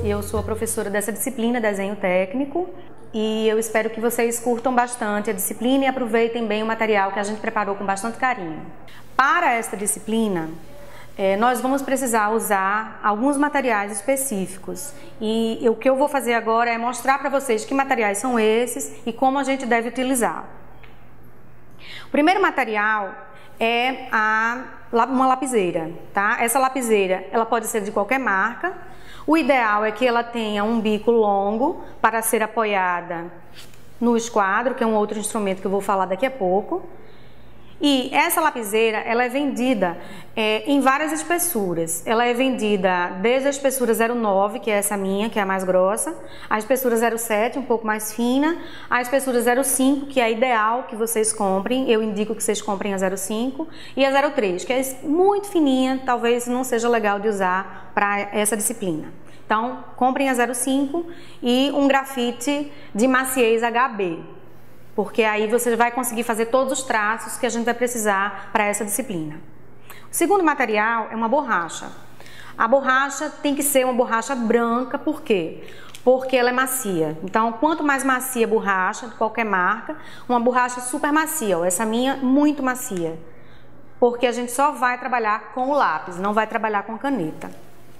eu sou a professora dessa disciplina, Desenho Técnico, e eu espero que vocês curtam bastante a disciplina e aproveitem bem o material que a gente preparou com bastante carinho. Para esta disciplina, nós vamos precisar usar alguns materiais específicos e o que eu vou fazer agora é mostrar para vocês que materiais são esses e como a gente deve utilizar. O primeiro material é uma lapiseira, tá? Essa lapiseira, ela pode ser de qualquer marca. O ideal é que ela tenha um bico longo para ser apoiada no esquadro, que é um outro instrumento que eu vou falar daqui a pouco. E essa lapiseira, ela é vendida em várias espessuras. Ela é vendida desde a espessura 0,9, que é essa minha, que é a mais grossa, a espessura 0,7, um pouco mais fina, a espessura 0,5, que é a ideal que vocês comprem, eu indico que vocês comprem a 0,5, e a 0,3, que é muito fininha, talvez não seja legal de usar para essa disciplina. Então, comprem a 0,5 e um grafite de maciez HB, porque aí você vai conseguir fazer todos os traços que a gente vai precisar para essa disciplina. O segundo material é uma borracha. A borracha tem que ser uma borracha branca, por quê? Porque ela é macia. Então, quanto mais macia a borracha, de qualquer marca, uma borracha super macia, ó, essa minha muito macia, porque a gente só vai trabalhar com o lápis, não vai trabalhar com caneta.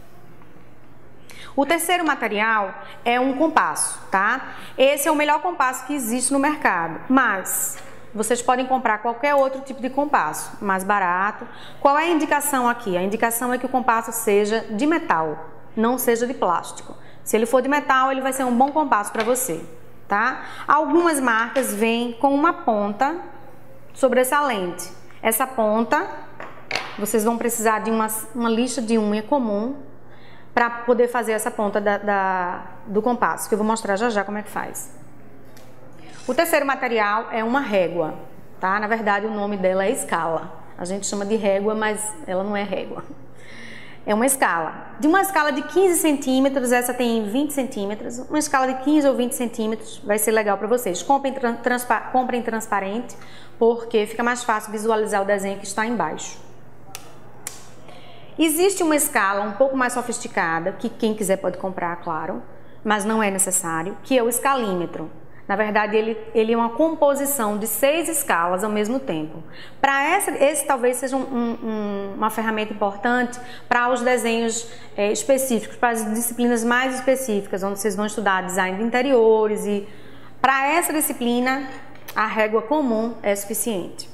O terceiro material é um compasso, tá? Esse é o melhor compasso que existe no mercado, mas vocês podem comprar qualquer outro tipo de compasso, mais barato. Qual é a indicação aqui? A indicação é que o compasso seja de metal, não seja de plástico. Se ele for de metal, ele vai ser um bom compasso para você, tá? Algumas marcas vêm com uma ponta sobressalente. Essa ponta, vocês vão precisar de uma lixa de unha comum para poder fazer essa ponta do compasso, que eu vou mostrar já já como é que faz. O terceiro material é uma régua, tá? Na verdade, o nome dela é escala. A gente chama de régua, mas ela não é régua. É uma escala. De uma escala de 15 centímetros, essa tem 20 centímetros. Uma escala de 15 ou 20 centímetros vai ser legal para vocês. Comprem transparente, porque fica mais fácil visualizar o desenho que está embaixo. Existe uma escala um pouco mais sofisticada, que quem quiser pode comprar, claro, mas não é necessário, que é o escalímetro. Na verdade, ele é uma composição de 6 escalas ao mesmo tempo. Para esse talvez seja uma ferramenta importante para os desenhos específicos, para as disciplinas mais específicas, onde vocês vão estudar design de interiores. E para essa disciplina, a régua comum é suficiente.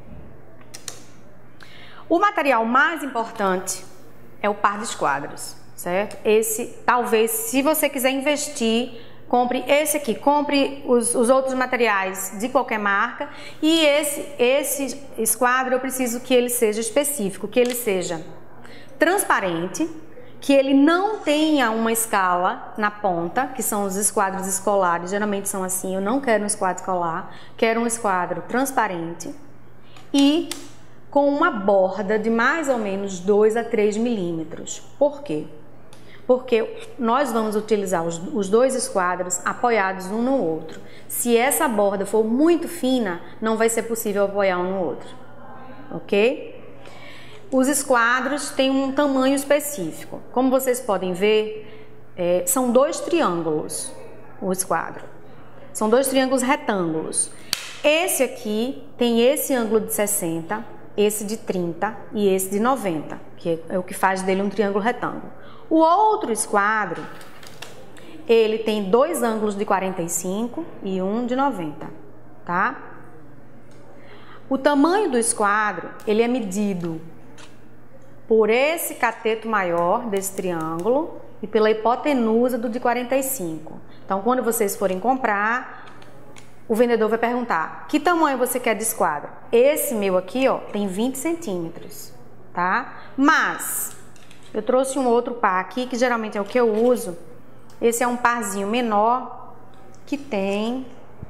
O material mais importante é o par de esquadros, certo? Esse, talvez, se você quiser investir, compre esse aqui, compre os outros materiais de qualquer marca. E esse esquadro eu preciso que ele seja específico, que ele seja transparente, que ele não tenha uma escala na ponta, que são os esquadros escolares, geralmente são assim. Eu não quero um esquadro escolar, quero um esquadro transparente e com uma borda de mais ou menos 2 a 3 milímetros. Por quê? Porque nós vamos utilizar os dois esquadros apoiados um no outro. Se essa borda for muito fina, não vai ser possível apoiar um no outro, ok? Os esquadros têm um tamanho específico. Como vocês podem ver, são 2 triângulos o esquadro. São 2 triângulos retângulos. Esse aqui tem esse ângulo de 60, esse de 30 e esse de 90, que é o que faz dele um triângulo retângulo. O outro esquadro, ele tem 2 ângulos de 45 e um de 90, tá? O tamanho do esquadro, ele é medido por esse cateto maior desse triângulo e pela hipotenusa do de 45. Então, quando vocês forem comprar, o vendedor vai perguntar: que tamanho você quer de esquadro? Esse meu aqui, ó, tem 20 centímetros, tá? Mas eu trouxe um outro par aqui, que geralmente é o que eu uso. Esse é um parzinho menor, que tem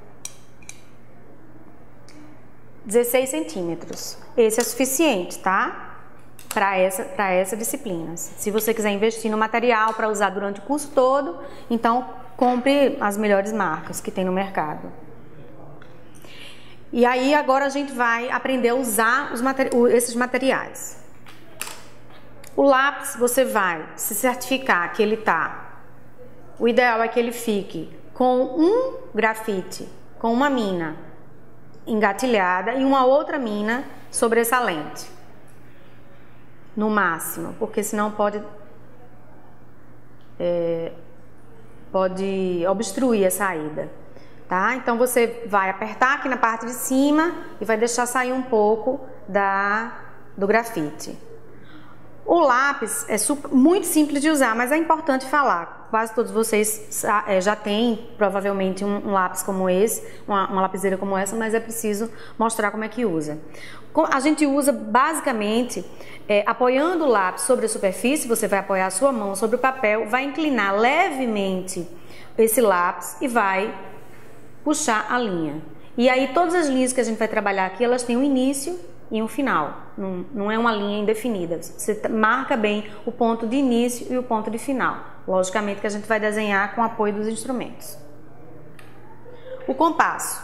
16 centímetros. Esse é suficiente, tá? Para essa disciplina. Se você quiser investir no material para usar durante o curso todo, então compre as melhores marcas que tem no mercado. E aí agora a gente vai aprender a usar esses materiais. O lápis, você vai se certificar que ele está o ideal é que ele fique com um grafite, com uma mina engatilhada e uma outra mina sobressalente, no máximo, porque senão pode obstruir a saída, tá? Então você vai apertar aqui na parte de cima e vai deixar sair um pouco do grafite. O lápis é muito simples de usar, mas é importante falar. Quase todos vocês já têm provavelmente um lápis como esse, uma lapiseira como essa, mas é preciso mostrar como é que usa. A gente usa basicamente apoiando o lápis sobre a superfície. Você vai apoiar a sua mão sobre o papel, vai inclinar levemente esse lápis e vai puxar a linha. E aí todas as linhas que a gente vai trabalhar aqui, elas têm um início e um final, não é uma linha indefinida. Você marca bem o ponto de início e o ponto de final. Logicamente que a gente vai desenhar com o apoio dos instrumentos. O compasso.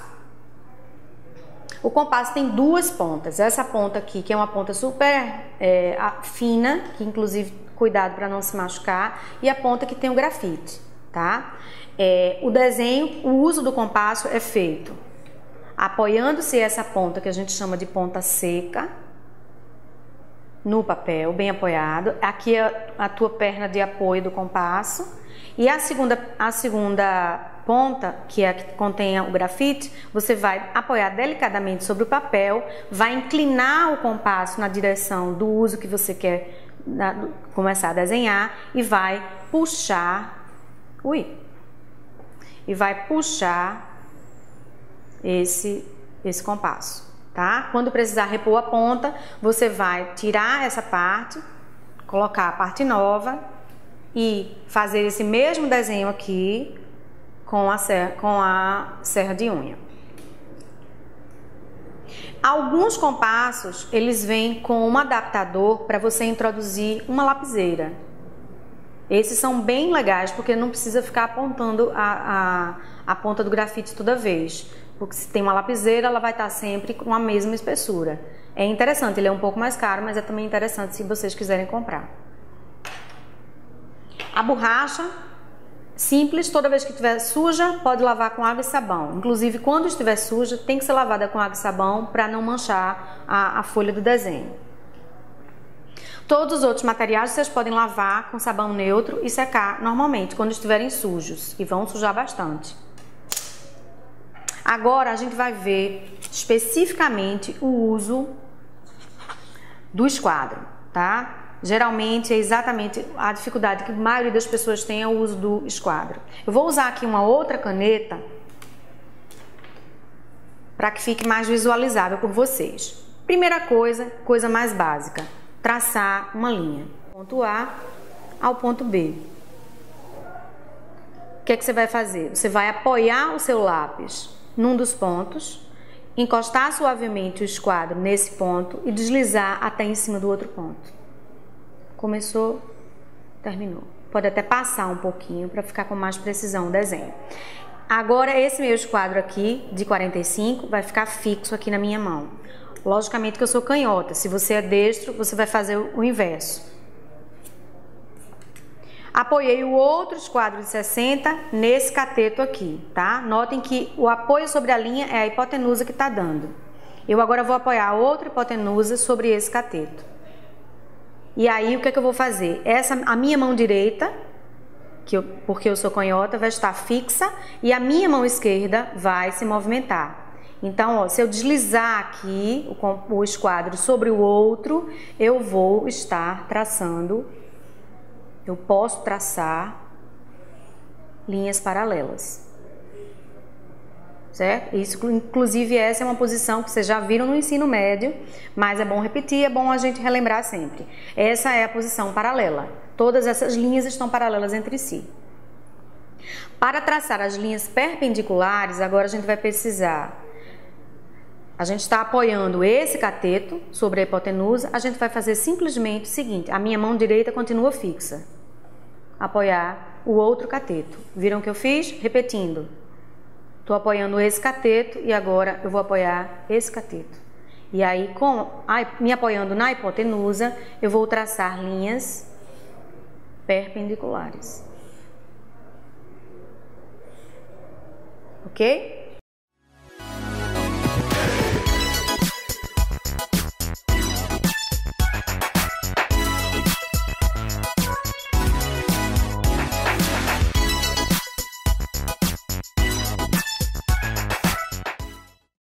O compasso tem duas pontas. Essa ponta aqui, que é uma ponta super fina, que inclusive cuidado para não se machucar, e a ponta que tem o grafite, tá? O desenho, o uso do compasso é feito apoiando-se essa ponta que a gente chama de ponta seca no papel, bem apoiado. Aqui é a tua perna de apoio do compasso. E a segunda ponta, que é a que contém o grafite, você vai apoiar delicadamente sobre o papel, vai inclinar o compasso na direção do uso que você quer começar a desenhar e vai puxar, esse compasso, tá? Quando precisar repor a ponta, você vai tirar essa parte, colocar a parte nova e fazer esse mesmo desenho aqui com a serra de unha. Alguns compassos, eles vêm com um adaptador para você introduzir uma lapiseira. Esses são bem legais, porque não precisa ficar apontando a ponta do grafite toda vez. Porque se tem uma lapiseira, ela vai estar sempre com a mesma espessura. É interessante, ele é um pouco mais caro, mas é também interessante se vocês quiserem comprar. A borracha, simples, toda vez que estiver suja, pode lavar com água e sabão. Inclusive, quando estiver suja, tem que ser lavada com água e sabão para não manchar a folha do desenho. Todos os outros materiais vocês podem lavar com sabão neutro e secar normalmente, quando estiverem sujos, e vão sujar bastante. Agora a gente vai ver especificamente o uso do esquadro, tá? Geralmente é exatamente a dificuldade que a maioria das pessoas tem é o uso do esquadro. Eu vou usar aqui uma outra caneta para que fique mais visualizável por vocês. Primeira coisa mais básica, traçar uma linha, do ponto A ao ponto B. O que é que você vai fazer? Você vai apoiar o seu lápis num dos pontos, encostar suavemente o esquadro nesse ponto e deslizar até em cima do outro ponto. Começou, terminou. Pode até passar um pouquinho para ficar com mais precisão o desenho. Agora esse meu esquadro aqui, de 45, vai ficar fixo aqui na minha mão. Logicamente que eu sou canhota, se você é destro, você vai fazer o inverso. Apoiei o outro esquadro de 60 nesse cateto aqui, tá? Notem que o apoio sobre a linha é a hipotenusa que está dando. Eu agora vou apoiar a outra hipotenusa sobre esse cateto. E aí, o que é que eu vou fazer? A minha mão direita, porque eu sou canhota, vai estar fixa e a minha mão esquerda vai se movimentar. Então, ó, se eu deslizar aqui o esquadro sobre o outro, eu vou estar traçando. Eu posso traçar linhas paralelas, certo? Isso, inclusive, essa é uma posição que vocês já viram no ensino médio, mas é bom repetir, é bom a gente relembrar sempre. Essa é a posição paralela. Todas essas linhas estão paralelas entre si. Para traçar as linhas perpendiculares, agora a gente vai precisar... A gente está apoiando esse cateto sobre a hipotenusa, a gente vai fazer simplesmente o seguinte, a minha mão direita continua fixa. Apoiar o outro cateto. Viram o que eu fiz? Repetindo. Estou apoiando esse cateto e agora eu vou apoiar esse cateto. E aí, me apoiando na hipotenusa, eu vou traçar linhas perpendiculares. ok?